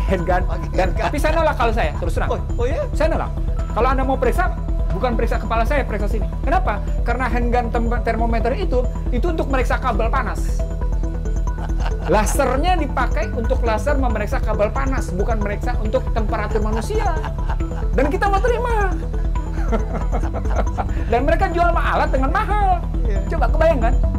handgun. Dan tapi saya nolak kalau saya, terus terang. Oh ya? Saya nolak. Kalau Anda mau periksa, bukan periksa kepala saya, periksa sini. Kenapa? Karena handgun termometer itu untuk meriksa kabel panas. Lasernya dipakai untuk laser memeriksa kabel panas, bukan meriksa untuk temperatur manusia. Dan kita mau terima. Dan mereka jual alat dengan mahal. Coba kebayangkan.